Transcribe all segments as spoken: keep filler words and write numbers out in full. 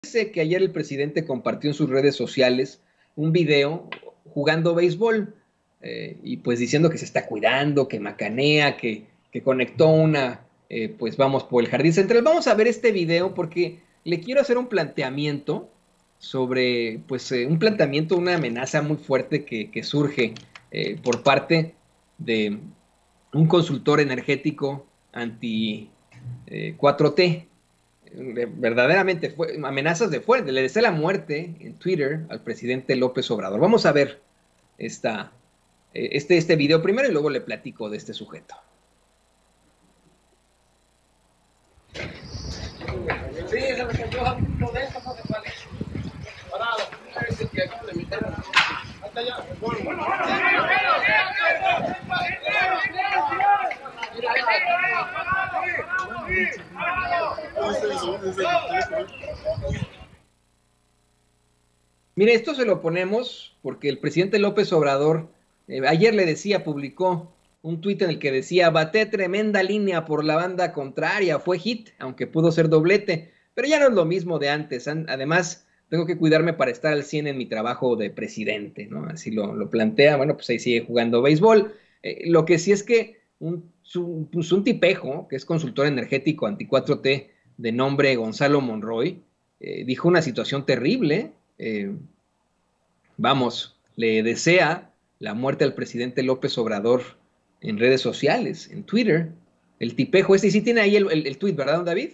Sé que ayer el presidente compartió en sus redes sociales un video jugando béisbol eh, y pues diciendo que se está cuidando, que macanea, que, que conectó una, eh, pues vamos por el jardín central. Vamos a ver este video porque le quiero hacer un planteamiento sobre, pues eh, un planteamiento, una amenaza muy fuerte que, que surge eh, por parte de un consultor energético anti eh, cuatro T. Verdaderamente fue, amenazas de fuerte, le desea la muerte en Twitter al presidente López Obrador. Vamos a ver esta, este, este video primero y luego le platico de este sujeto. Sí, se me cayó uno de estos, no sé cuál es. Parado, es el que acabo de meter. Hasta allá. Mire, esto se lo ponemos porque el presidente López Obrador eh, ayer le decía, publicó un tuit en el que decía: baté tremenda línea por la banda contraria, fue hit, aunque pudo ser doblete, pero ya no es lo mismo de antes. Además, tengo que cuidarme para estar al cien en mi trabajo de presidente, ¿no? Así lo, lo plantea. Bueno, pues ahí sigue jugando béisbol. Eh, lo que sí es que un, su, pues un tipejo, que es consultor energético anti cuatro T, de nombre Gonzalo Monroy, eh, dijo una situación terrible. Eh, vamos, le desea la muerte al presidente López Obrador en redes sociales, en Twitter. El tipejo este, y sí tiene ahí el, el, el tweet, ¿verdad, don David?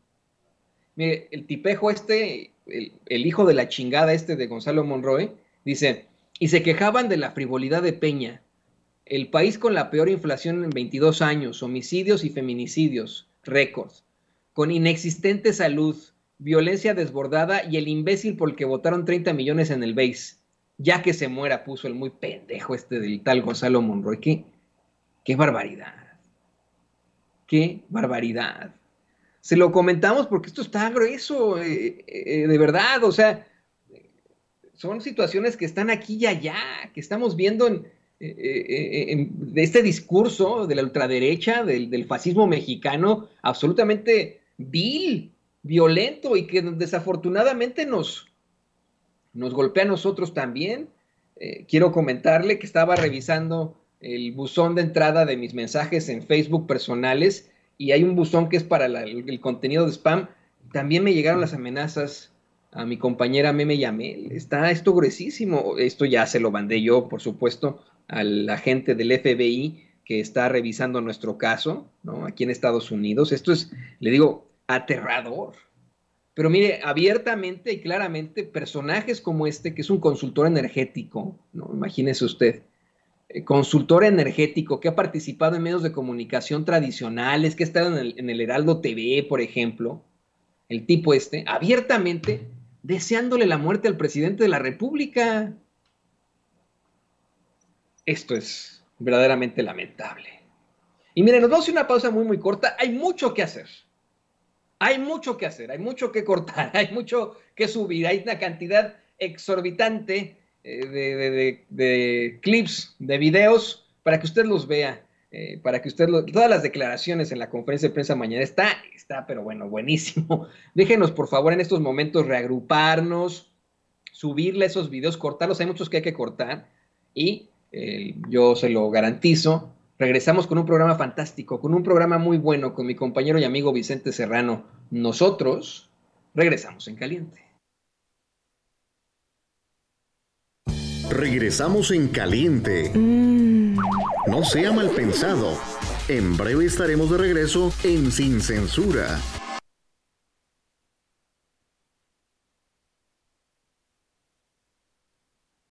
Mire, el tipejo este, el, el hijo de la chingada este de Gonzalo Monroy, dice: y se quejaban de la frivolidad de Peña, el país con la peor inflación en veintidós años, homicidios y feminicidios, récords, con inexistente salud, violencia desbordada y el imbécil por el que votaron treinta millones en el B A S E. Ya que se muera, puso el muy pendejo este del tal Gonzalo Monroy. ¿Qué? ¡Qué barbaridad! ¡Qué barbaridad! Se lo comentamos porque esto está grueso, eh, eh, de verdad. O sea, son situaciones que están aquí y allá, que estamos viendo en, eh, eh, en de este discurso de la ultraderecha, del, del fascismo mexicano, absolutamente vil, violento, y que desafortunadamente nos, nos golpea a nosotros también. Eh, quiero comentarle que estaba revisando el buzón de entrada de mis mensajes en Facebook personales, y hay un buzón que es para la, el, el contenido de spam. También me llegaron las amenazas a mi compañera Meme Yamel. Está esto gruesísimo. Esto ya se lo mandé yo, por supuesto, al agente del F B I que está revisando nuestro caso, ¿no? Aquí en Estados Unidos. Esto es, le digo, aterrador. Pero mire, abiertamente y claramente, personajes como este, que es un consultor energético, ¿no? Imagínese usted, consultor energético que ha participado en medios de comunicación tradicionales, que ha estado en el, en el Heraldo T V, por ejemplo, el tipo este, abiertamente deseándole la muerte al presidente de la República. Esto es verdaderamente lamentable. Y miren, nos vamos a hacer una pausa muy, muy corta. Hay mucho que hacer. Hay mucho que hacer, hay mucho que cortar, hay mucho que subir. Hay una cantidad exorbitante De, de, de, de clips, de videos, para que usted los vea, eh, para que usted, lo, todas las declaraciones en la conferencia de prensa mañana, está, está, pero bueno, buenísimo. Déjenos, por favor, en estos momentos reagruparnos, subirle esos videos, cortarlos, hay muchos que hay que cortar, y eh, yo se lo garantizo, regresamos con un programa fantástico, con un programa muy bueno, con mi compañero y amigo Vicente Serrano. Nosotros regresamos en caliente. Regresamos en caliente. Mm. No sea mal pensado. En breve estaremos de regreso en Sin Censura.